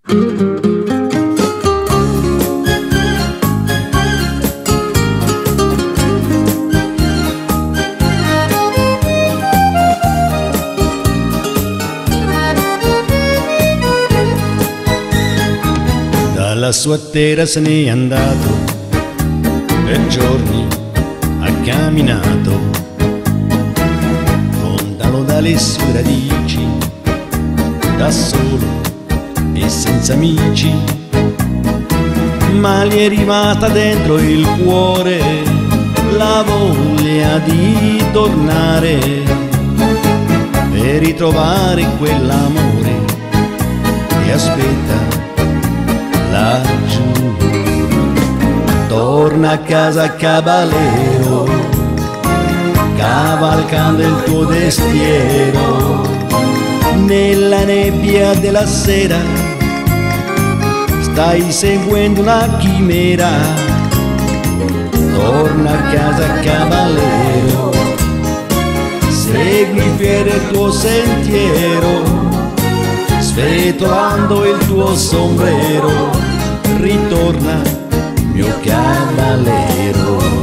Dalla sua terra se n'è andato, per giorni ha camminato, lontano dalle sue radici, da solo e senza amici, ma gli è rimasta dentro il cuore la voglia di tornare per ritrovare quell'amore che aspetta laggiù. Torna a casa cavaliero, cavalcando il tuo destiero, nella nebbia della sera stai seguendo una chimera. Torna a casa cavaliero, segui fiero il tuo sentiero, svetolando il tuo sombrero, ritorna mio cavaliero.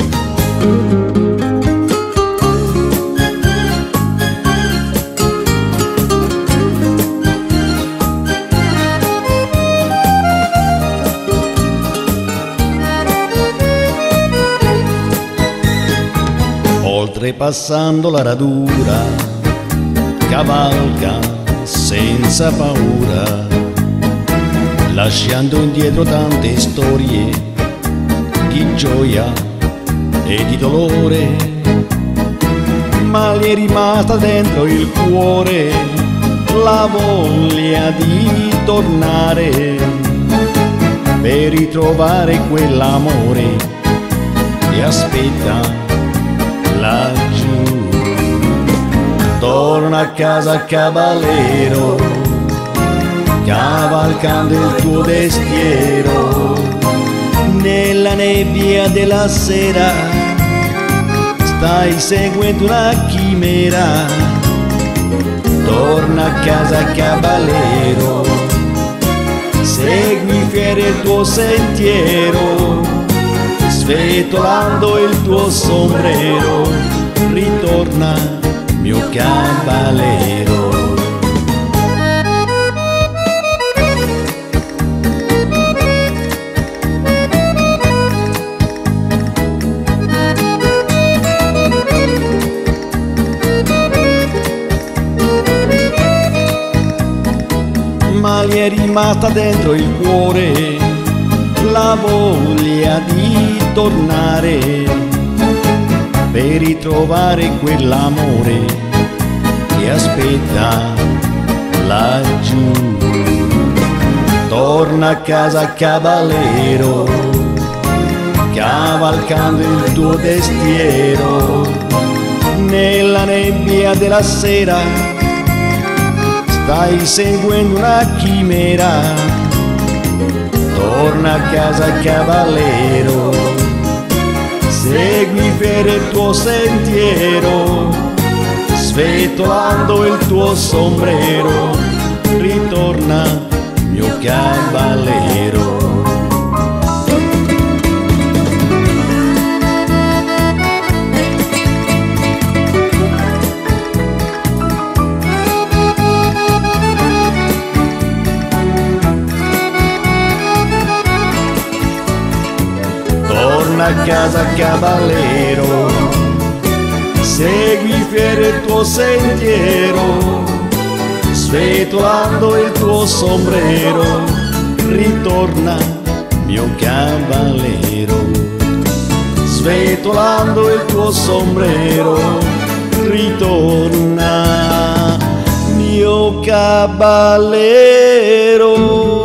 Oltrepassando la radura, cavalca senza paura, lasciando indietro tante storie di gioia e di dolore, ma gli è rimasta dentro il cuore la voglia di tornare per ritrovare quell'amore che aspetta laggiù. Torna a casa cavaliero, cavalcando il tuo destiero, nella nebbia della sera stai seguendo una chimera. Torna a casa cavaliero, segui fiero il tuo sentiero, svetolando il tuo sombrero, ritorna mio cavaliero. Ma gli è rimasta dentro il cuore la voglia di tornare per ritrovare quell'amore che aspetta laggiù. Torna a casa cavaliero, cavalcando il tuo destiero, nella nebbia della sera stai seguendo una chimera. Torna a casa cavaliero, segui fiero il tuo sentiero, svetolando il tuo sombrero, ritorna mio cavaliero. Torna a casa cavaliero, segui fiero il tuo sentiero, svetolando il tuo sombrero, ritorna mio cavaliero. Svetolando il tuo sombrero, ritorna mio cavaliero.